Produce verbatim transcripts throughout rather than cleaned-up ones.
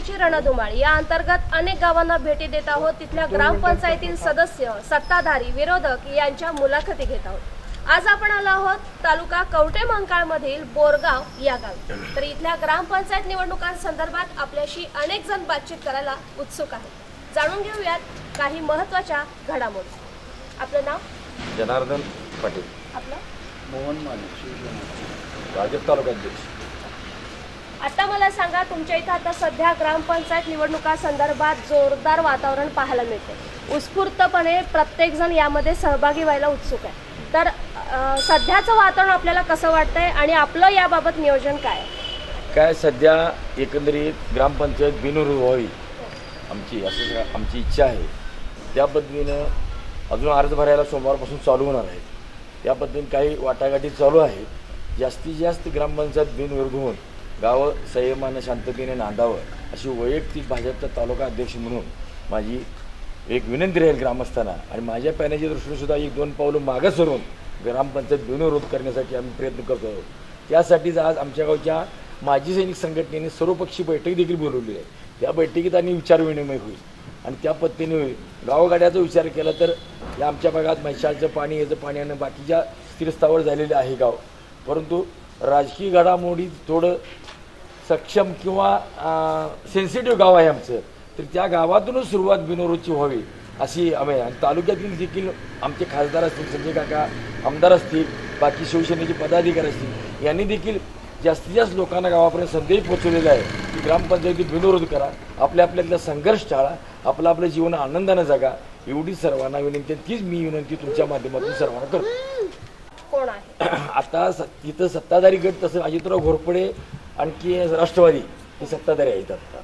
गावाची रणधुमाळी या अंतर्गत अनेक गावांना भेटी देत आहोत। तिथल्या ग्रामपंचायतीतील सदस्य, सत्ताधारी, विरोधक यांच्या मुलाखती घेत आहोत। आज आपण आलो आहोत तालुका कवठे महांकाळ मधील बोरगाव या गावी। तर इथल्या ग्रामपंचायत निवडणुकांसंदर्भात आपल्याशी अनेक जण बातचीत करायला उत्सुक आहेत। जाणून घेऊयात काही महत्त्वाच्या घडामोडी। आपलं नाव? जनार्दन पाटील। आपलं? मोहन माने, भाजप तालुकाध्यक्ष। आता मला सांगा, तुमच्या इथं आता सध्या ग्रामपंचायत निवडणुका संदर्भात जोरदार वातावरण पाहायला मिळते। उत्स्फूर्तपणे प्रत्येक जण यामध्ये सहभागी व्हायला उत्सुक आहे। तर सध्याचं वातावरण आपल्याला कसं वाटतंय आणि आपलं याबाबत नियोजन काय? काय सध्या एकंदरीत ग्रामपंचायत बिनविरोध व्हावी आमची असं आमची इच्छा आहे। त्या पद्धतीनं अजून अर्ज भरायला सोमवारपासून चालू होणार आहे। त्या पद्धतीने काही वाटाघाटी चालू आहेत। जास्तीत जास्त ग्रामपंचायत बिनविरोध होऊन गावं संयमानं शांततेने नांदावं अशी वैयक्तिक भाजपचा तालुका अध्यक्ष म्हणून माझी एक विनंती राहील ग्रामस्थांना। आणि माझ्या पॅनलच्या दृष्टीने सुद्धा एक दोन पावलं मागं सरून ग्रामपंचायत बिनविरोध करण्यासाठी आम्ही प्रयत्न करतो आहोत। त्यासाठीच आज आमच्या गावच्या माजी सैनिक संघटनेने सर्वपक्षीय बैठक देखील बोलवली आहे। त्या बैठकीत आणि विचारविनिमय होईल आणि त्या पद्धतीने होईल। गावगाड्याचा विचार केला तर या आमच्या भागात म्हैसाळचं पाणी, याचं पाणी आणि बाकीच्या स्थिरस्थावर झालेले आहे गाव, परंतु राजकीय घडामोडी थोडं सक्षम किंवा सेन्सिटिव्ह गाव आहे आमचं। तर त्या गावातूनच सुरुवात बिनविरोधची व्हावी अशी आम्ही, आणि तालुक्यातील देखील आमचे खासदार असतील, संजय काका आमदार असतील, बाकी शिवसेनेचे पदाधिकारी असतील, यांनी देखील जास्तीत जास्त लोकांना गावापर्यंत संदेश पोहोचवलेला आहे की ग्रामपंचायती बिनविरोध करा, आपल्या आपल्यातला संघर्ष टाळा, आपलं आपलं जीवन आनंदानं जगा, एवढी सर्वांना विनंती। तीच मी विनंती तुमच्या माध्यमातून सर्वांना करतो। कोण आहे आता तिथं सत्ताधारी गट तसं अजितराव घोरपडे आणखी राष्ट्रवादी हे सत्ताधारी आहेत आता।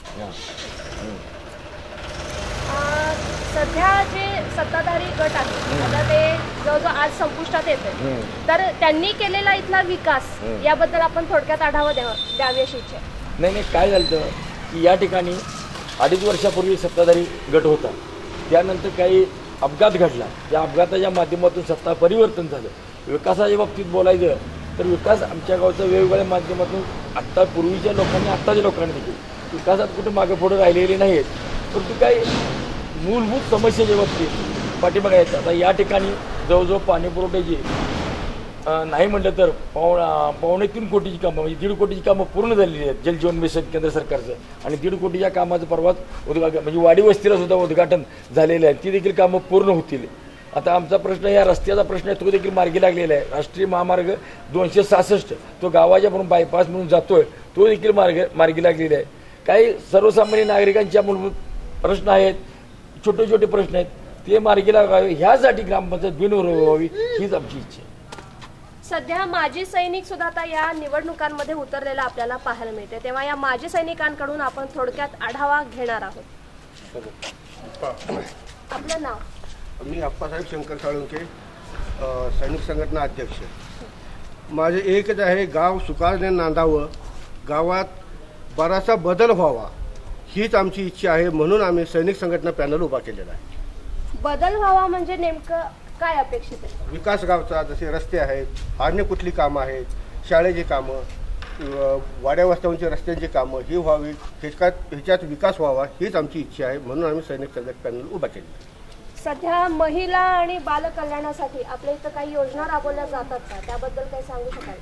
सध्या जे सत्ताधारी गट आहे आता ते जवळजवळ आज संपुष्टात येते, तर त्यांनी केलेला इथला विकास याबद्दल आपण थोडक्यात आढावा द्यावा द्यावी अशी इच्छा। नाही नाही काय झालं की या ठिकाणी अडीच वर्षापूर्वी सत्ताधारी गट होता, त्यानंतर काही अपघात घडला, त्या अपघाताच्या माध्यमातून सत्ता परिवर्तन झालं। विकासाच्या बाबतीत बोलायचं तर विकास आमच्या गावचा वेगवेगळ्या माध्यमातून आत्ता पूर्वीच्या लोकांनी आत्ताच्या लोकांनी देखील विकासात कुठे मागे पुढे राहिलेले नाहीत, परंतु काही मूलभूत समस्येच्या बाबतीत पाठीमागे आहेत। आता या ठिकाणी जवळजवळ पाणी पुरवठ्याची नाही म्हटलं तर पावणा पावणे तीन कोटीची कामं म्हणजे दीड कोटीची कामं पूर्ण झालेली आहेत जलजीवन मिशन केंद्र सरकारचं, आणि दीड कोटीच्या कामाचं परवाच उद्घाटन म्हणजे वाडी वस्तीला सुद्धा उद्घाटन झालेलं आहे, ती देखील कामं पूर्ण होतील। आता आमचा प्रश्न या रस्त्याचा प्रश्न आहे, तो देखील मार्गी लागलेला आहे। राष्ट्रीय महामार्ग दोनशे सहासष्ट तो गावाच्या म्हणून बायपास म्हणून जातोय, तो देखील मार्ग मार्गी लागलेला आहे। काही सर्वसामान्य नागरिकांच्या मूलभूत प्रश्न आहेत, छोटे छोटे प्रश्न आहेत, ते मार्गी लागावे ह्यासाठी ग्रामपंचायत बिनविरोध व्हावी हीच आमची इच्छा आहे। सध्या माजी सैनिक सुद्धा आता या निवडणुकांमध्ये उतरलेला आपल्याला पाहायला मिळते, तेव्हा या माजी सैनिकांकडून आपण थोडक्यात आढावा घेणार आहोत। आपलं नाव? मी अप्पासाहेब शंकर साळुंके, सैनिक संघटना अध्यक्ष। माझे एकच आहे, गाव सुखाने नांदावं, गावात बराचसा बदल व्हावा हीच आमची इच्छा आहे, म्हणून आम्ही सैनिक संघटना पॅनल उभा केलेला आहे। बदल व्हावा म्हणजे नेमकं काय अपेक्षित आहे? विकास गावचा, जसे रस्ते आहेत, अन्य कुठली कामं आहेत, शाळेची कामं, वाड्या वस्त्यांची रस्त्यांची कामं ही व्हावी, ह्याच्यात ह्याच्यात विकास व्हावा हीच आमची इच्छा आहे, म्हणून आम्ही सैनिक संघटना पॅनल उभा केलेला आहे। सध्या महिला आणि बालकल्याणासाठी आपल्या इथं काही योजना राबवल्या जातात का, त्याबद्दल काही सांगू शकाल?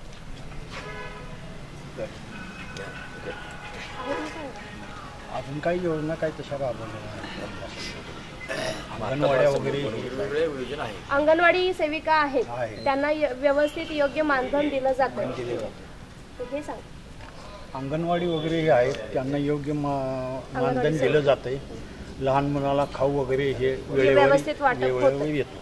अजून काही योजना काही तशा राबवल्या अंगणवाड्या वगैरे योजना आहे। अंगणवाडी सेविका आहेत, त्यांना व्यवस्थित योग्य मानधन दिलं जातं, हे सांग। अंगणवाडी वगैरे हे आहेत, त्यांना योग्य मानधन दिलं जातंय। लहान मुलाला खाऊ वगैरे हे व्यवस्थित वाटप होतं। येतो।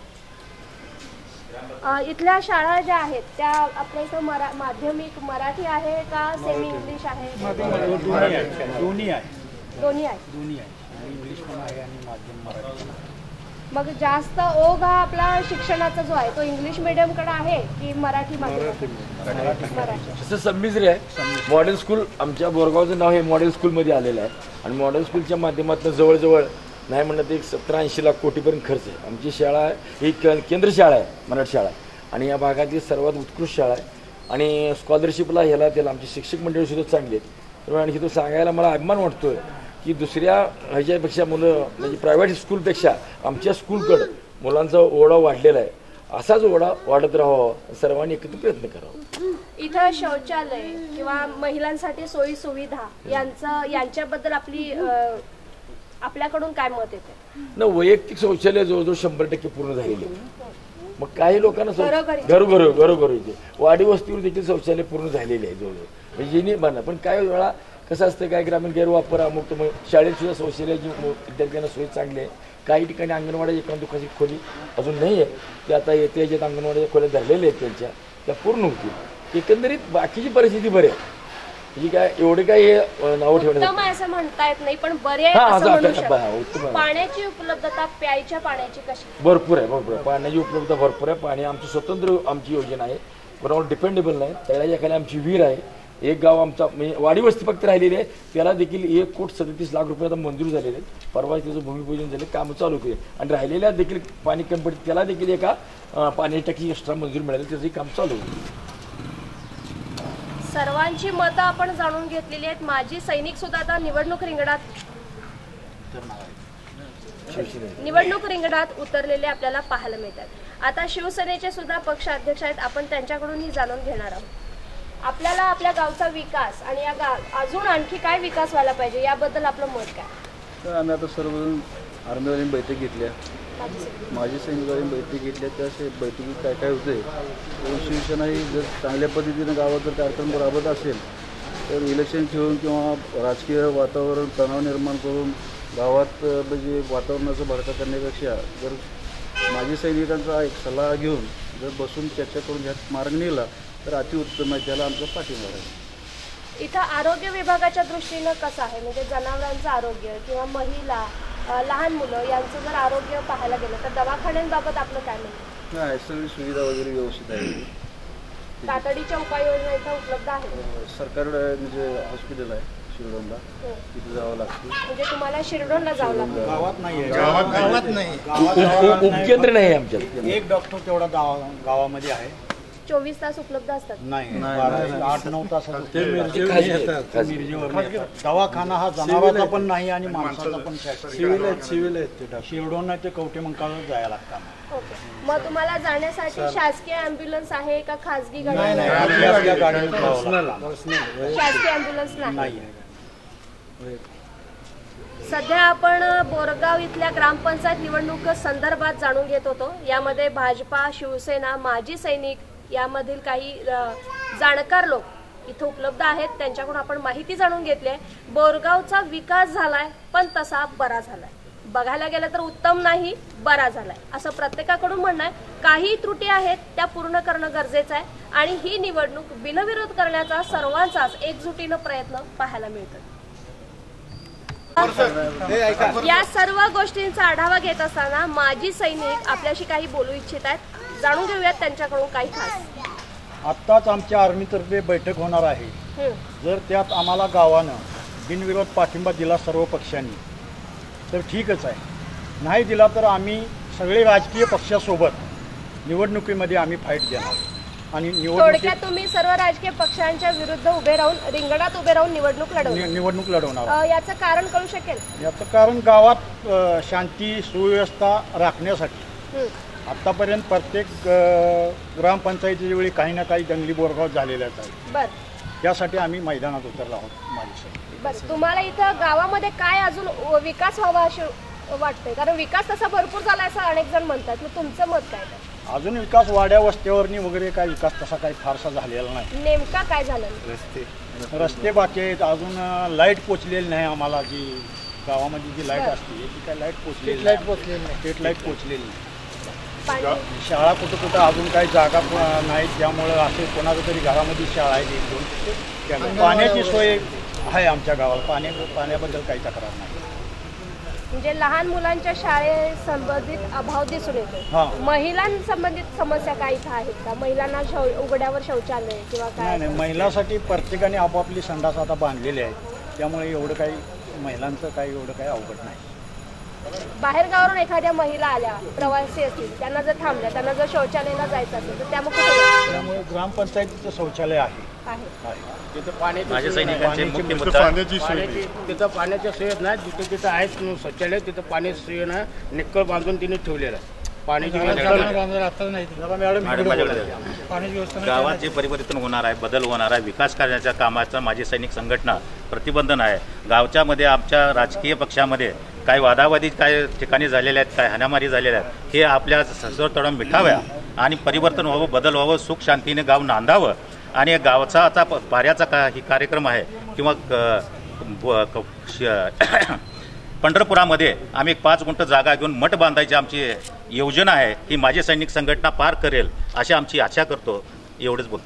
इथल्या शाळा ज्या आहेत त्या आपल्या इथं मरा माध्यमिक मराठी आहे का सेमी इंग्लिश आहे? दोन्ही आहे दोन्ही आहे दोन्ही आहे इंग्लिश पण आहे आणि माध्यम मराठी पण आहे। मग जास्त ओघ हा आपला शिक्षणाचा जो आहे तो इंग्लिश मीडियमकडे आहे की मराठी मराठी? तसं संमिश्र आहे। मॉडेल स्कूल आमच्या बोरगावचं नाव हे मॉडेल स्कूलमध्ये आलेलं आहे, आणि मॉडेल स्कूलच्या माध्यमातून जवळजवळ नाही म्हणलं तर एक सतरा ऐंशी लाख कोटीपर्यंत खर्च आहे। आमची शाळा ही केंद्र शाळा आहे, मराठी शाळा आहे, आणि या भागातील सर्वात उत्कृष्ट शाळा आहे, आणि स्कॉलरशिपला ह्याला त्याला आमची शिक्षक मंडळी सुद्धा चांगली आहेत। तर आणखी तो सांगायला मला अभिमान वाटतोय की दुसऱ्या ह्याच्यापेक्षा मुलं म्हणजे प्रायव्हेट स्कूलपेक्षा आमच्या स्कूलकडं मुलांचा ओढा वाढलेला आहे. असाच ओढा वाढत राहावा, सर्वांनी एकत्र प्रयत्न करावा. इथं शौचालय किंवा महिलांसाठी सोयी सुविधा यांचं यांच्याबद्दल आपली अ, आपल्याकडून काय मत येते? न वैयक्तिक शौचालय जवळजवळ शंभर टक्के पूर्ण झालेले आहे. मग काही लोकांना घरोघरी. घरोघर घरोघरी वाडी वस्तीवर देखील शौचालय पूर्ण झालेले आहे जवळजवळ, म्हणजे जिने बांधा. पण काही वेळा कसं असतं, काय ग्रामीण गैरवापर अमुक तर मग शाळेत सुद्धा शौचालयाची विद्यार्थ्यांना सोय चांगली आहे. काही ठिकाणी अंगणवाडी एकांतुकाची खोली अजून नाही आहे, ते आता येते याच्यात अंगणवाड्या खोल्या धरलेल्या आहेत त्यांच्या, त्या पूर्ण होतील. एकंदरीत बाकीची परिस्थिती बरी आहे, म्हणजे काय एवढे काय हे नावं ठेवण्याचं उत्तम आहे असं म्हणता येत नाही, पण बरे आहे हा, असं असं म्हणू आता- शकतो. हा, उत्तम आहे. पाण्याची उपलब्धता, प्यायच्या पाण्याची कशी? भरपूर आहे भरपूर आहे पाण्याची उपलब्धता भरपूर आहे. पाणी आमची स्वतंत्र आमची योजना आहे, कोणावर डिपेंडेबल नाही. तळ्याच्या खाली आमची विहीर आहे. एक गाव आमचा म्हणजे वाडी वस्ती फक्त राहिलेली आहे, त्याला देखील एक कोट सदतीस लाख रुपये आता मंजूर झालेले आहेत. परवा त्याचं भूमिपूजन झाले, कामं चालू केले आणि राहिलेल्या देखील पाणी कमी पडते त्याला देखील एका अं, पाण्याची टाकी एक्स्ट्रा मंजूर मिळाली, त्याचंही काम चालू होईल. सर्वांची मतं आपण जाणून घेतलेली आहेत. माजी सैनिक सुद्धा आता निवडणूक रिंगणात शिवसेने निवडणूक रिंगणात उतरलेले आपल्याला पाहायला मिळतात. आता शिवसेनेचे सुद्धा पक्ष अध्यक्ष आहेत, आपण त्यांच्याकडूनही जाणून घेणार आहोत. आपल्याला आपल्या गावचा विकास आणि या गाव अजून आणखी काय विकास व्हायला पाहिजे याबद्दल आपलं मत काय? तर आम्ही आता सर्वजण आर्मीवाल्यांनी बैठक घेतल्या, माजी सैनिकांनी बैठक घेतल्या. त्या बैठकीत काय काय होते, शिवसेना ही जर चांगल्या पद्धतीनं गावात जर कार्यक्रम राबवत असेल तर इलेक्शन ठेवून किंवा राजकीय वातावरण तणाव निर्माण करून गावात म्हणजे वातावरणाचं भडका करण्यापेक्षा जर माजी सैनिकांचा एक सल्ला घेऊन जर बसून चर्चा करून ह्यात मार्ग निघाला तर अतिउत्तम आहे, त्याला आमचा पाठिंबा आहे. इथं आरोग्य विभागाच्या दृष्टीनं कसं आहे, म्हणजे जनावरांचं आरोग्य किंवा महिला, अ, लहान मुलं यांचं जर आरोग्य पाहायला गेलं तर दवाखान्यांबाबत आपलं काय म्हणणं? नाही, सगळी सुविधा वगैरे व्यवस्थित आहे. तातडीच्या उपाययोजना इथं उपलब्ध आहेत. सरकार म्हणजे हॉस्पिटल आहे शिरडोनला, तिथे जावं लागतं. म्हणजे तुम्हाला शिरडोनला जावं लागतं? गावात नाही आहे, गावात नाही. उप- उपकेंद्र नाही आमच्यात. एक डॉक्टर तेवढा गावा गावामध्ये आहे. चोवीस तास उपलब्ध असतात. नाही, बारा- आठ नऊ तासात ते मिरजेवर खाजगी येतात. आहेत, खाजगी. मिरजेवर येतात. दवाखाना हा जनावरांचा पण नाही आणि माणसाचा पण सिव्हिल आहेत सिव्हिल आहेत ते डॉक्टर. शिरडोन नाही ते कवठे मंकाळवर जायला लागतं. ओके. मग तुम्हाला जाण्यासाठी शासकीय अँब्युलन्स आहे का खाजगी गाडी? आपल्या आपल्या गाडीने जावं लागतं. शासकीय अँब्युलन्स नाही. नाही आहे. सध्या आपण बोरगाव इथल्या ग्रामपंचायत निवडणूक संदर्भात जाणून घेत होतो. यामध्ये भाजपा, शिवसेना, माजी सैनिक यामधील काही अ, जाणकार लोक इथं उपलब्ध आहेत, त्यांच्याकडून आपण माहिती जाणून घेतली आहे. बोरगावचा विकास झालाय, पण तसा बरा झालाय. बघायला गेलं तर उत्तम नाही, बरा झालाय असं प्रत्येकाकडून म्हणणं आहे. काही त्रुटी आहेत त्या पूर्ण करणं गरजेचं आहे आणि ही निवडणूक बिनविरोध करण्याचा सर्वांचाच एकजुटीनं प्रयत्न पाहायला मिळतो. या सर्व गोष्टींचा आढावा घेत असताना माजी सैनिक आपल्याशी काही बोलू इच्छित आहेत. जाणून घेऊयात त्यांच्याकडून काही खास. आत्ताच आमच्या आर्मीतर्फे बैठक होणार आहे. हं. जर त्यात आम्हाला गावानं बिनविरोध पाठिंबा दिला सर्व पक्षांनी तर ठीकच आहे, नाही दिला तर आम्ही सगळे राजकीय पक्षासोबत निवडणुकीमध्ये आम्ही फाईट देणार आणि निवडणुकीत थोडक्यात तुम्ही सर्व राजकीय पक्षांच्या विरुद्ध उभे राहून रिंगणात उभे राहून निवडणूक लढवणार. नि- निवडणूक लढवणार. अ, याचं कारण कळू शकेल? याचं कारण गावात अ, शांती सुव्यवस्था राखण्यासाठी हं. आत्तापर्यंत प्रत्येक अ, ग्रामपंचायतीच्या वेळी काही ना काही दंगली बोरगाव झालेल्याच आहेत. बर त्यासाठी आम्ही मैदानात उतरलो आहोत माझी सैनिक. बर तुम्हाला इथं गावामध्ये काय अजून व- विकास व्हावा असे वाटतंय? कारण विकास तसा भरपूर झाला असं अनेक जण म्हणतात. मग तुमचं मत काय आहे? अजून विकास वाड्या वस्त्यावरनी वगैरे काय विकास तसा काही फारसा झालेला नाही. नेमका काय झालं? रस्ते रस्ते बाकी आहेत, अजून अ, लाईट पोचलेली नाही आम्हाला. जी गावामध्ये जी लाईट बरं. असते ती काय लाईट पोचलेली लाईट नाही. पोचलेली नाही. स्ट्रीट लाईट पोचलेली नाही. पाणी शाळा कुठं कुठं अजून काही जागा प- नाहीत, त्यामुळं असे कोणाचं तरी घरामध्ये शाळा आहे एक दोन. त्यामुळे पाण्याची सोय आहे आमच्या गावाला. पाण्या पाण्याबद्दल काही तक्रार नाही. म्हणजे लहान मुलांच्या शाळेसंबंधित अभाव दिसून येतो. हां. महिलांसंबंधित समस्या काय इथं आहेत का? महिलांना शौ उघड्यावर शौचालय किंवा नाही काय? नाही, महिलांसाठी प्रत्येकाने आपापली संडास आता बांधलेली आहे, त्यामुळे एवढं काही महिलांचं काही एवढं काही अवघड नाही. बाहेर गावावरून एखाद्या महिला आल्या, प्रवासी असतील, त्यांना जर थांबल्या, त्यांना जर शौचालयाला जायचं असेल तर त्या मग कुठे जातात? त्यामुळे ग्रामपंचायतीचं शौचालय आहे आहे. आहे. तिथं पाण्याची माझ्या सोय नाही. सैनिकांचे पाण्याची मुख्य मुख्य मुद्दा पाण्याची तिथं पाण्याच्या सोयीत नाही. जिथे तिथं आहेत शौचालय तिथं पाण्याची सोय नाही. निक्कळ बांधून तिने ठेवलेलं आहे. पाण्याची व्यवस्था नाही. जरा मॅडम मॅडम, इकडे माझ्याकडे बोला. द्या. पाण्याची व्यवस्था नाही. गावात जे परिवर्तन होणार आहे, बदल होणार आहे, विकास करण्याच्या कामाचा माझी सैनिक संघटना प्रतिबंधन आहे. गावच्या मध्ये आमच्या राजकीय पक्षामध्ये काही वादावादी काय ठिकाणी झालेल्या आहेत, काय हाणामारी झालेल्या आहेत, हे आपल्या ससोडतडून मिठाव्या आणि परिवर्तन व्हावं, बदल व्हावं, सुख शांतीने गाव नांदावं. आणि गावचा आता प- पाऱ्याचा का ही कार्यक्रम आहे किंवा क- ब- क- श- पंढरपुरामध्ये आम्ही एक पाच गुंठ जागा घेऊन मठ बांधायची आमची योजना आहे. ही माझी सैनिक संघटना पार करेल अशी आमची आशा करतो. एवढंच बोलतो.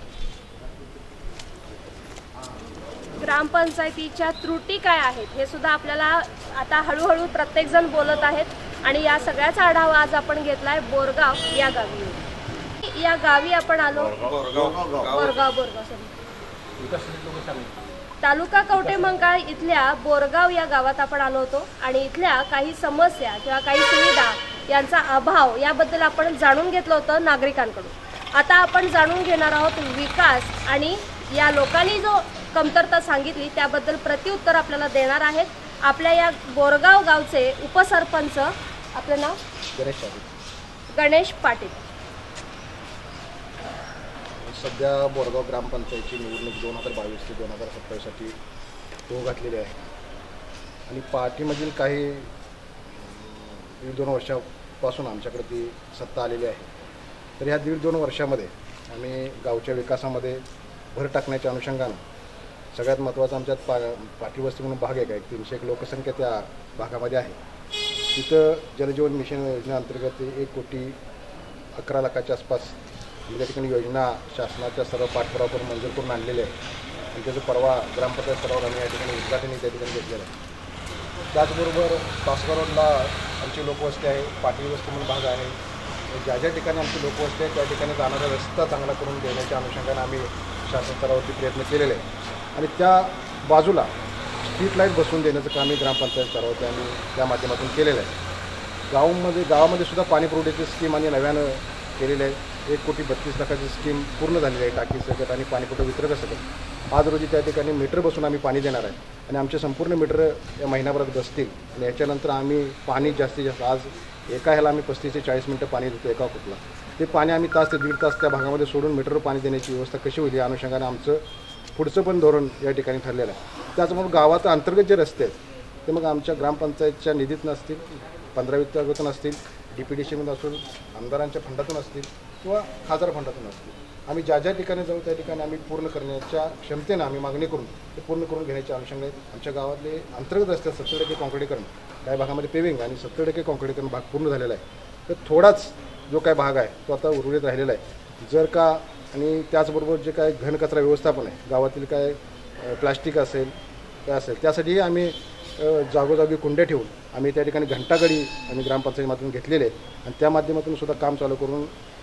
ग्रामपंचायतीच्या त्रुटी काय आहेत हे सुद्धा आपल्याला आता हळूहळू प्रत्येक जण बोलत आहेत आणि या सगळ्याचा आढावा आज आपण घेतलाय बोरगाव या गावी. या गावी आपण आलो बोरगाव बोरगाव सॉरी तालुका कवठेमंकाळ इथल्या बोरगाव या गावात आपण आलो होतो आणि इथल्या काही समस्या किंवा काही सुविधा यांचा अभाव याबद्दल आपण जाणून घेतलं होतं नागरिकांकडून. आता आपण जाणून घेणार आहोत विकास आणि या लोकांनी जो कमतरता सांगितली त्याबद्दल प्रत्युत्तर आपल्याला देणार आहेत आपल्या या बोरगाव गावचे उपसरपंच. आपलं नाव? गणेश पाटील. गणेश पाटील. सध्या बोरगाव ग्रामपंचायतची निवडणूक दोन हजार बावीस ते दोन हजार सत्तावीससाठी तो घातलेली आहे आणि पार्टीमधील काही दीड दोन वर्षापासून आमच्याकडे ती सत्ता आलेली आहे. तर ह्या दीड दोन वर्षामध्ये आम्ही गावच्या विकासामध्ये भर टाकण्याच्या अनुषंगानं सगळ्यात महत्त्वाचा आमच्यात पा पाटीवस्ती म्हणून भाग एक आहे. तीनशे एक लोकसंख्या त्या भागामध्ये आहे. तिथं जलजीवन मिशन योजनेअंतर्गत एक कोटी अकरा लाखाच्या आसपास त्या ठिकाणी योजना शासनाच्या सर्व पाठपुरावा करून मंजूर करून आणलेले आहे आणि त्याचं परवा ग्रामपंचायत स्तरावर आम्ही या ठिकाणी उद्घाटनही त्या ठिकाणी घेतलेलं आहे. त्याचबरोबर तासगाव रोडला आमची लोकवस्ती आहे, पाटील वस्ती म्हणून भाग आहे. ज्या ज्या ठिकाणी आमची लोकवस्ती आहे त्या ठिकाणी जाणारा रस्ता चांगला करून देण्याच्या अनुषंगाने आम्ही शासन स्तरावरती प्रयत्न केलेले आहे आणि त्या बाजूला स्ट्रीट लाईट बसवून देण्याचं काम ग्रामपंचायत स्तरावरती आम्ही त्या माध्यमातून केलेलं आहे. गावामध्ये गावामध्ये सुद्धा पाणी पुरवठ्याची स्कीम आम्ही नव्यानं केलेली आहे. एक कोटी बत्तीस लाखाची स्कीम पूर्ण झालेली आहे. टाकी सकट आणि पाणीपुरवठा वितरक सकट आज रोजी त्या ठिकाणी मीटर बसून आम्ही पाणी देणार आहे आणि आमचे संपूर्ण मीटर या महिनाभरात बसतील आणि याच्यानंतर आम्ही पाणी जास्तीत जास्त आज एका ह्याला आम्ही पस्तीस ते चाळीस मिनटं पाणी देतो एका कुठला ते पाणी आम्ही तास ते दीड तास त्या भागामध्ये सोडून मीटरवर पाणी देण्याची व्यवस्था कशी होईल या अनुषंगाने आमचं पुढचं पण धोरण या ठिकाणी ठरलेलं आहे. त्याचबरोबर गावात अंतर्गत जे रस्ते आहेत ते मग आमच्या ग्रामपंचायतच्या निधीत नसतील, पंधरा वित्तागतून असतील, डी पी डी सीमधून असून आमदारांच्या फंडातून असतील किंवा खासदार फंडातून असतील. आम्ही ज्या ज्या ठिकाणी जाऊ त्या ठिकाणी आम्ही पूर्ण करण्याच्या क्षमतेनं आम्ही मागणी करून ते पूर्ण करून घेण्याच्या अनुषंगाने आमच्या गावातले अंतर्गत रस्ते सत्तर टक्के कॉन्क्रीटीकरण, काही भागामध्ये पेविंग आणि सत्तर टक्के कॉन्क्रीटीकरण भाग पूर्ण झालेला आहे. तर थोडाच जो काय भाग आहे तो आता उर्वरित राहिलेला आहे. जर का आणि त्याचबरोबर जे काय घनकचरा व्यवस्थापन आहे गावातील काय प्लास्टिक असेल काय असेल त्यासाठीही आम्ही जागोजागी कुंड्या ठेवून आम्ही त्या ठिकाणी घंटागाडी आम्ही ग्रामपंचायतीमधून घेतलेले आहेत आणि त्या माध्यमातून सुद्धा काम चालू करून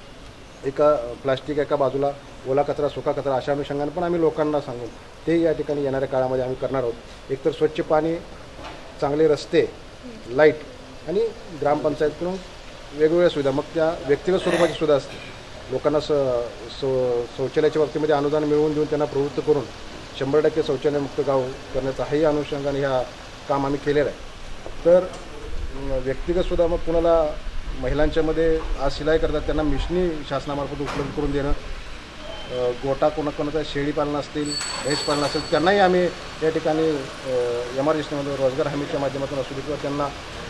एका प्लास्टिक एका बाजूला ओला कचरा सुका कचरा अशा अनुषंगाने पण आम्ही लोकांना सांगून ते या ठिकाणी येणाऱ्या काळामध्ये आम्ही करणार आहोत. एकतर स्वच्छ पाणी, चांगले रस्ते, लाईट आणि ग्रामपंचायतकडून वेगवेगळ्या सुविधा मग त्या व्यक्तिगत स्वरूपाची सुद्धा असते. लोकांना स शौ शौचालयाच्या बाबतीमध्ये अनुदान मिळवून देऊन त्यांना प्रवृत्त करून शंभर टक्के शौचालयमुक्त गाव करण्याचा हाही अनुषंगाने ह्या काम आम्ही केलेलं आहे. तर व्यक्तिगतसुद्धा मग कुणाला महिलांच्यामध्ये आज शिलाई करतात त्यांना मिशनी शासनामार्फत उपलब्ध करून देणं, गोटा कोणा कोणाचा शेळीपालन असतील, म्हैसपालन असेल त्यांनाही आम्ही या ठिकाणी एम आर एसटीमध्ये रोजगार हमीच्या माध्यमातून असू दे किंवा त्यांना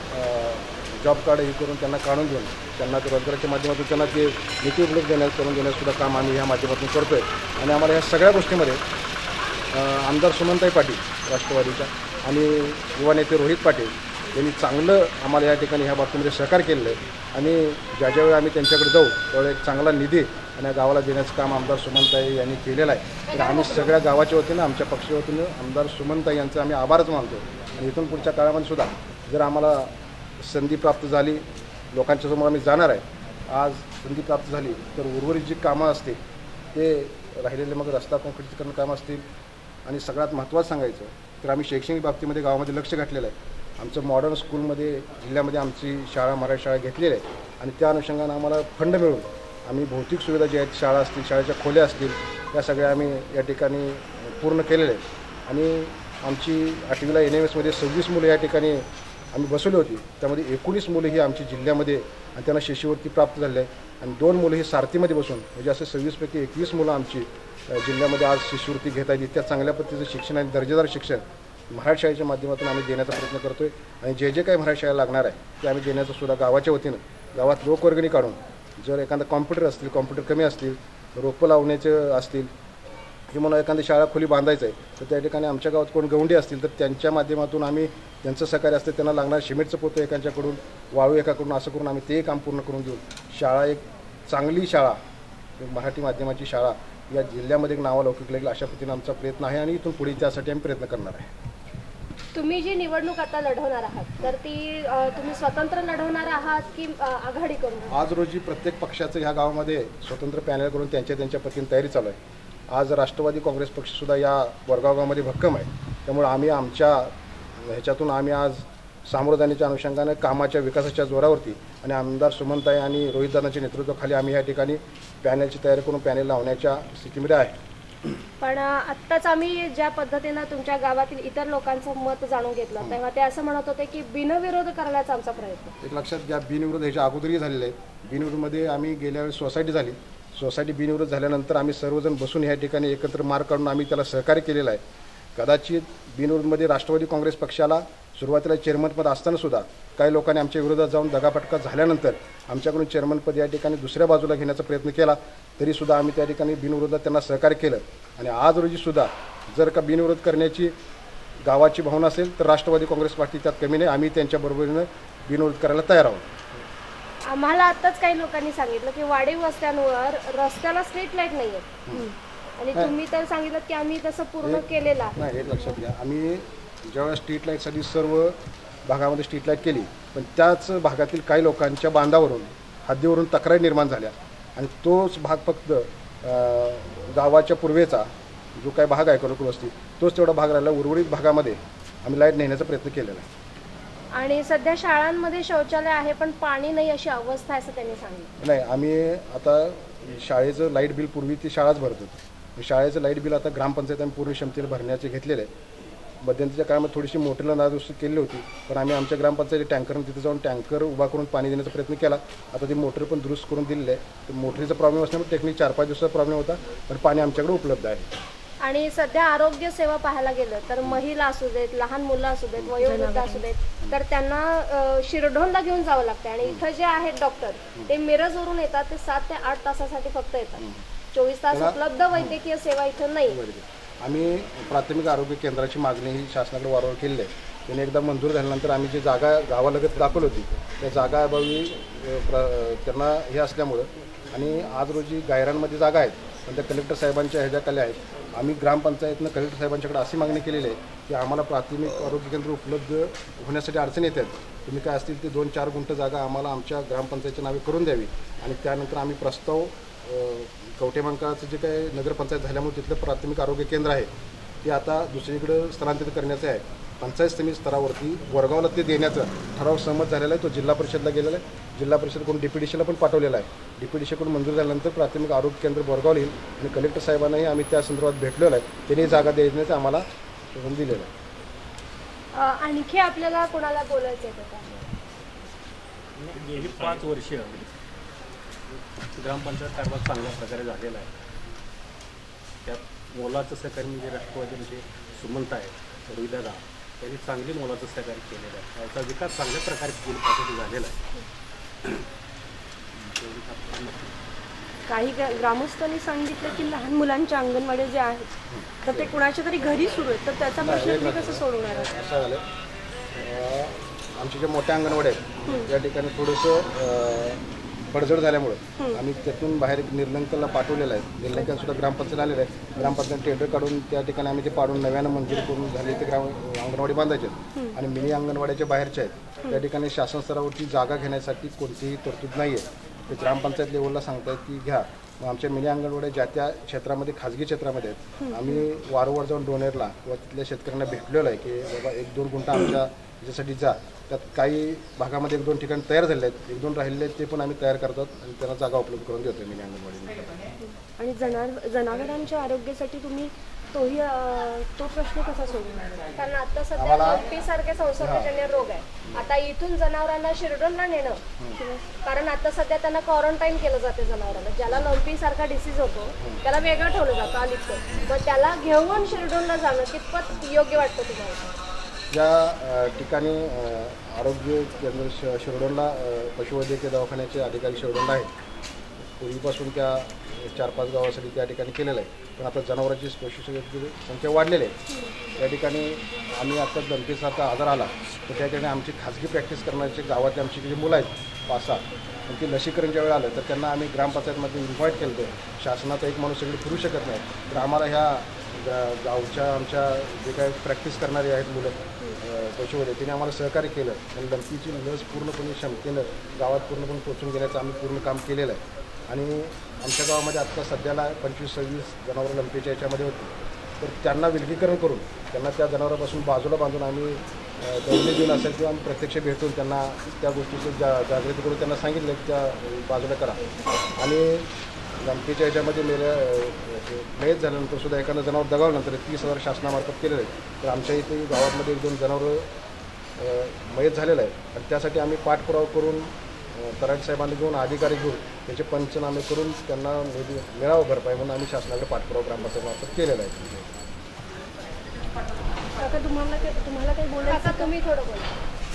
जॉब कार्ड हे करून त्यांना काढून घेऊन त्यांना ते रोजगाराच्या माध्यमातून त्यांना ते नीती उपलब्ध देण्यास करून देण्यासुद्धा काम आम्ही ह्या माध्यमातून करतो आहे. आणि आम्हाला ह्या सगळ्या गोष्टीमध्ये आमदार सुमनताई पाटील राष्ट्रवादीच्या आणि युवा नेते रोहित पाटील यांनी चांगलं आम्हाला या ठिकाणी ह्या बाबतीमध्ये सहकार्य केलेलं आहे आणि ज्या ज्यावेळी आम्ही त्यांच्याकडे जाऊ त्यावेळी एक चांगला निधी आणि या गावाला देण्याचं काम आमदार सुमनताई यांनी केलेलं आहे. तर आम्ही सगळ्या गावाच्या वतीनं आमच्या पक्षाच्या वतीनं आमदार सुमनताई यांचे आम्ही आभारच मानतो आणि इथून पुढच्या काळामध्ये सुद्धा जर आम्हाला संधी प्राप्त झाली, लोकांच्या समोर आम्ही जाणार आहे, आज संधी प्राप्त झाली तर उर्वरित जी कामं असतील ते राहिलेले मग रस्ता काँक्रीटीकरण कामं असतील आणि सगळ्यात महत्त्वाचं सांगायचं तर आम्ही शैक्षणिक बाबतीमध्ये गावामध्ये लक्ष घातलेलं आहे. आमचं मॉडर्न स्कूलमध्ये जिल्ह्यामध्ये आमची शाळा मराठी शाळा घेतलेली आहे आणि त्या अनुषंगानं आम्हाला फंड मिळून आम्ही भौतिक सुविधा ज्या आहेत शाळा असतील शाळेच्या खोल्या असतील त्या सगळ्या आम्ही या ठिकाणी पूर्ण केलेल्या आहेत आणि आमची आठवीला एन एम एसमध्ये सव्वीस मुलं या ठिकाणी आम्ही बसवली होती. त्यामध्ये एकोणीस मुलं ही आमची जिल्ह्यामध्ये आणि त्यांना शिष्यवृत्ती प्राप्त झाली आहे आणि दोन मुलं ही सारथीमध्ये बसून म्हणजे असं सव्वीसपैकी एकवीस मुलं आमची जिल्ह्यामध्ये आज शिष्यवृत्ती घेत आहेत. इतक्या चांगल्या पद्धतीचं शिक्षण आणि दर्जेदार शिक्षण मराठी शाळेच्या माध्यमातून आम्ही देण्याचा प्रयत्न करतो आहे आणि जे जे काही मराठी शाळेला लागणार आहे ते आम्ही देण्याचं सुद्धा गावाच्या वतीनं गावात लोकवर्गणी काढून जर एखादा कॉम्प्युटर असतील कॉम्प्युटर कमी असतील रोपं लावण्याचे असतील किंवा एखादी शाळा खोली बांधायचं आहे तर त्या ठिकाणी आमच्या गावात कोण गवंडी असतील तर त्यांच्या माध्यमातून आम्ही त्यांचं सहकार्य असते त्यांना लागणार सिमेंटचं पोतं एकांच्याकडून वाळू एकाकडून असं करून आम्ही ते काम पूर्ण करून देऊ. शाळा एक चांगली शाळा मराठी माध्यमाची शाळा या जिल्ह्यामध्ये एक नावालौकिक लागेल अशा पद्धतीने आमचा प्रयत्न आहे आणि इथून पुढे त्यासाठी आम्ही प्रयत्न करणार आहे. तुम्ही जी निवडणूक आता लढवणार आहात तर ती तुम्ही स्वतंत्र लढवणार आहात की आघाडी करून? आज रोजी प्रत्येक पक्षाचं ह्या गावामध्ये स्वतंत्र पॅनल करून त्यांच्या त्यांच्या पद्धतीने तयारी चालू आहे. आज राष्ट्रवादी काँग्रेस पक्षसुद्धा या वडगाव गावामध्ये भक्कम आहे. त्यामुळे आम्ही आमच्या ह्याच्यातून आम्ही आज सामोरदानीच्या अनुषंगानं कामाच्या विकासाच्या जोरावरती आणि आमदार सुमनताई आणि रोहितदादांच्या नेतृत्वाखाली आम्ही या ठिकाणी पॅनलची तयारी करून पॅनल लावण्याच्या स्थितीमध्ये आहे. पण आत्ताच आम्ही ज्या पद्धतीनं तुमच्या गावातील इतर लोकांचं मत जाणून घेतलं तेव्हा ते असं म्हणत होते की बिनविरोध करण्याचा आमचा प्रयत्न. एक लक्षात घ्या बिनविरोध ह्याच्या अगोदरही झालेले आहेत. बिनविरोधमध्ये आम्ही गेल्या वेळेस सोसायटी झाली सोसायटी बिनविरोध झाल्यानंतर आम्ही सर्वजण बसून ह्या ठिकाणी एकत्र मार्ग काढून आम्ही त्याला सहकार्य केलेलं आहे. कदाचित बिनविरोधमध्ये राष्ट्रवादी काँग्रेस पक्षाला सुरुवातीला चेअरमनपद असतानासुद्धा काही लोकांनी आमच्या विरोधात जाऊन दगाफटका झाल्यानंतर आमच्याकडून चेअरमनपद या ठिकाणी दुसऱ्या बाजूला घेण्याचा प्रयत्न केला तरीसुद्धा आम्ही त्या ठिकाणी बिनविरोधात त्यांना सहकार्य केलं आणि आज रोजीसुद्धा जर का बिनविरोध करण्याची गावाची भावना असेल तर राष्ट्रवादी काँग्रेस पार्टी त्यात कमी नाही. आम्ही त्यांच्या बरोबरीनं बिनविरोध करायला तयार आहोत. आम्हाला आत्ताच काही लोकांनी सांगितलं की वाढीव वस्त्यांवर रस्त्याला स्ट्रीट लाईट नाही आहे आणि तुम्ही तर सांगितलं की आम्ही तसं पूर्ण केलेलं आहे. नाही हे लक्षात घ्या आम्ही ज्यावेळेस स्ट्रीट लाईटसाठी सर्व भागामध्ये स्ट्रीट लाईट केली पण त्याच भागातील काही लोकांच्या बांधावरून हद्दीवरून तक्रारी निर्माण झाल्या आणि तोच भाग फक्त गावाच्या पूर्वेचा जो काही भाग आहे करोड वस्ती तोच तेवढा भाग राहिला. उर्वरित भागामध्ये आम्ही लाईट नेण्याचा प्रयत्न केलेला आहे. आणि सध्या शाळांमध्ये शौचालय आहे पण पाणी नाही अशी अवस्था आहे असं त्यांनी सांगितलं. नाही आम्ही आता शाळेचं लाईट बिल पूर्वी ती शाळाच भरत होती. शाळेचं लाईट बिल आता ग्रामपंचायत आम्ही पूर्ण क्षमतेने भरण्याचे घेतलेलं आहे. मध्यंतरीच्या काळामध्ये थोडीशी मोटरला नादुरुस्ती केली होती पण आम्ही आमच्या ग्रामपंचायती टँकरनं तिथे जाऊन टँकर उभा करून पाणी देण्याचा प्रयत्न केला. आता ती मोटर पण दुरुस्त करून दिलेली आहे. तर मोटरीचा प्रॉब्लेम असल्यामुळे टेक्निक चार पाच दिवसाचा प्रॉब्लेम होता पण पाणी आमच्याकडे उपलब्ध आहे. आणि सध्या आरोग्य सेवा पाहायला गेलं तर महिला असू देत लहान मुलं असू देत वयोवृद्ध असू देत तर त्यांना शिरढोणला घेऊन जावं लागतं आणि इथं जे आहेत डॉक्टर ते मिरजवरून येतात ते सात ते आठ तासासाठी फक्त येतात. चोवीस तास उपलब्ध वैद्यकीय सेवा इथं नाही. आम्ही प्राथमिक आरोग्य केंद्राची मागणी ही शासनाकडे वारंवार केलेली आहे. त्याने एकदा मंजूर झाल्यानंतर आम्ही जी जागा गावालगत दाखवली होती त्या जागा अभावी त्यांना हे असल्यामुळं आणि आज रोजी गायरांमध्ये जागा आहेत पण त्या कलेक्टर साहेबांच्या ह्याच्याखाली आहेत. आम्ही ग्रामपंचायतनं कलेक्टर साहेबांच्याकडे अशी मागणी केलेली आहे की आम्हाला प्राथमिक आरोग्य केंद्र उपलब्ध होण्यासाठी अडचण येतात. तुम्ही काय असतील ते दोन चार गुंठ जागा आम्हाला आमच्या ग्रामपंचायतच्या नावे करून द्यावी आणि त्यानंतर आम्ही प्रस्ताव कवटेमंकाळचं जे काही नगरपंचायत झाल्यामुळे तिथलं प्राथमिक आरोग्य केंद्र आहे ते आता दुसरीकडं स्थलांतरित करण्याचं आहे. पंचायत समिती स्तरावरती वडगावला ते देण्याचा ठराव सहमत झालेला आहे. तो जिल्हा परिषदला गेलेला आहे. जिल्हा परिषदकडून डी पी डी सीला पण पाठवलेला आहे. डी पी डी सीकडून मंजूर झाल्यानंतर प्राथमिक आरोग्य केंद्र बोरगावला येईल आणि कलेक्टर साहेबांनाही आम्ही त्या संदर्भात भेटलेलो आहे. त्यांनी जागा देण्याचं आम्हाला दिलेलं आहे. आणखी आपल्याला कोणाला बोलायचं आहे का? गेली पाच वर्ष ग्रामपंचायत कारभार चांगल्या प्रकारे झालेला आहे. त्यात मोलाचं सहकार्य म्हणजे राष्ट्रवादीचे सुमंत आहे रोहितदादा त्यांनी चांगली मोलाचं सहकार्य केलेलं आहे. त्याचा विकास चांगल्या प्रकारे गेली पाच झालेला आहे. काही ग्रामस्थांनी सांगितलं की लहान मुलांच्या अंगणवाड्या ज्या आहेत तर ते कुणाच्या तरी घरी सुरू आहेत तर त्याचा प्रश्न तुम्ही कसं सोडवणार आहात? असं झालं आमच्या ज्या मोठ्या अंगणवाड्या आहेत त्या ठिकाणी थोडंसं पडझड झाल्यामुळं आम्ही त्यातून बाहेर एक निर्लंकला पाठवलेलं आहे. निर्लंकन सुद्धा ग्रामपंचायत आलेलं आहे. ग्रामपंचायत टेंडर काढून त्या ठिकाणी आम्ही ते पाडून नव्यानं मंजूर करून झाले ते ग्राम अंगणवाडी बांधायचे आहेत आणि मिनी अंगणवाड्याच्या बाहेरच्या आहेत त्या ठिकाणी शासन स्तरावरती जागा घेण्यासाठी कोणतीही तरतूद नाही आहे. ते ग्रामपंचायत लेवलला सांगतायत की घ्या आमच्या मिनी अंगणवाड्या ज्या त्या क्षेत्रामध्ये खाजगी क्षेत्रामध्ये आहेत आम्ही वारंवार जाऊन डोनेरला किंवा तिथल्या शेतकऱ्यांना भेटलेलो आहे की बाबा एक दोन गुंठा आमच्या याच्यासाठी जा. त्यात काही भागामध्ये एक दोन ठिकाणी तयार झाले आहेत, एक दोन राहिले आहेत ते पण आम्ही तयार करतात आणि त्यांना जागा उपलब्ध करून देतो मिनी अंगणवाडीमध्ये. आणि जनावर जनावरांच्या आरोग्यासाठी तुम्ही तोही तो प्रश्न कसा सोडवणार? कारण आता सध्या लंपी सारखे संसर्गजन्य रोग आहे. आता इथून जनावरांना शिरडोनला नेणं, कारण आता सध्या त्यांना क्वारंटाईन केलं जाते जनावरांना. ज्याला लंपी सारखा डिसीज होतो त्याला वेगळं ठेवलं जातं अलीकडे, मग त्याला घेऊन शिरडोनला जाणं कितपत योग्य वाटतं तुम्हाला? ज्या ठिकाणी आरोग्य केंद्र श शिरडोनला पशुवैद्यकीय दवाखान्याचे अधिकारी शिरडोनला आहेत, पूर्वीपासून त्या चार पाच गावासाठी त्या ठिकाणी केलेलं आहे. पण आता जनावरांची पशुवैद्यकीय संख्या वाढलेली आहे. त्या ठिकाणी आम्ही आता लंपीसारखा आजार आला तर त्या ठिकाणी आमची खाजगी प्रॅक्टिस करण्याचे गावातले आमची जी मुलं आहेत पाच सहा, पण ती लसीकरण ज्यावेळी आलं तर त्यांना आम्ही ग्रामपंचायतमध्ये इन्व्हाइट केलं होतं. शासनाचा एक माणूस सगळे फिरू शकत नाही, तर आम्हाला ह्या गावच्या आमच्या जे काही प्रॅक्टिस करणारे आहेत मुलं पशुवैद्य त्यांनी आम्हाला सहकार्य केलं आणि लंपीची लस पूर्णपणे क्षमतेनं गावात पूर्णपणे पोचून गेल्याचं आम्ही पूर्ण काम केलेलं आहे. आणि आमच्या गावामध्ये आत्ता सध्याला पंचवीस सव्वीस जनावरं लंपीच्या याच्यामध्ये होती, तर त्यांना विलगीकरण करून त्यांना त्या जनावरापासून बाजूला बांधून आम्ही दौडणी देऊन असेल किंवा आम्ही प्रत्यक्ष भेटून त्यांना त्या गोष्टीची जा जागृती करून त्यांना सांगितलं की त्या बाजूला करा. आणि लंपीच्या याच्यामध्ये मेल्या मयत झाल्यानंतर सुद्धा एखादं जनावर दगावल्यानंतर तीस हजार शासनामार्फत केलेलं आहे. तर आमच्या इथे गावामध्ये एक दोन जनावरं मयत झालेलं आहे आणि त्यासाठी आम्ही पाठपुरावा करून तलाठी साहेबांना घेऊन अधिकारी घेऊन त्याचे पंचनामे करून त्यांना निधी मिळावं भरपाई म्हणून आम्ही शासनाकडे पाठपुरावा ग्रामपंचायतमार्फत केलेला आहे. काका तुम्हाला तुम्हाला काही बोलायचं? तुम्ही थोडं बोला.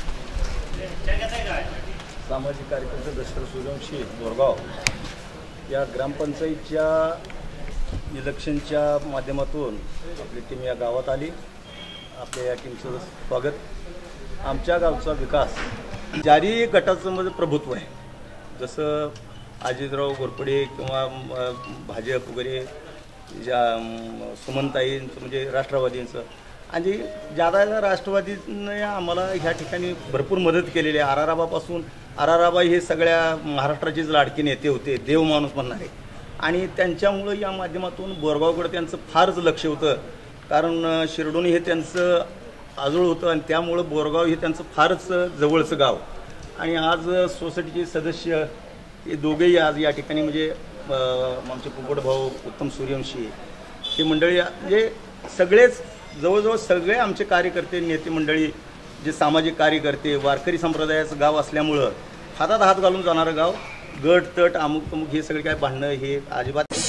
सामाजिक कार्यकर्ते दशरथ सूर्यवंशी बोरगाव या ग्रामपंचायतच्या इलेक्शनच्या माध्यमातून आपली टीम या गावात आली. आपल्या या टीमचं स्वागत. आमच्या गावचा विकास जारी गटाचं म्हणजे प्रभुत्व आहे. जसं अजितराव घोरपडे किंवा भाजप वगैरे ज्या सुमनताईंचं म्हणजे राष्ट्रवादींचं आणि ज्यादा राष्ट्रवादीने आम्हाला ह्या ठिकाणी भरपूर मदत केलेली आहे. आराराबापासून आराराबा हे सगळ्या महाराष्ट्राचेच लाडके नेते होते, देव माणूस म्हणणारे, आणि त्यांच्यामुळं या माध्यमातून बोरगावकडे त्यांचं फारच लक्ष होतं. कारण शिरडोनी हे त्यांचं आजोळ होतं आणि त्यामुळं बोरगाव हे त्यांचं फारच जवळचं गाव. आणि आज सोसायटीचे सदस्य हे दोघेही आज या ठिकाणी म्हणजे आमचे पोपट भाऊ उत्तम सूर्यवंशी ही मंडळी म्हणजे सगळेच जवळजवळ सगळे आमचे कार्यकर्ते नेते मंडळी जे सामाजिक कार्यकर्ते वारकरी संप्रदायाचं गाव असल्यामुळं हातात हात घालून जाणारं गाव. गट तट अमुक तमुक हे सगळे काय भांडणं हे अजिबात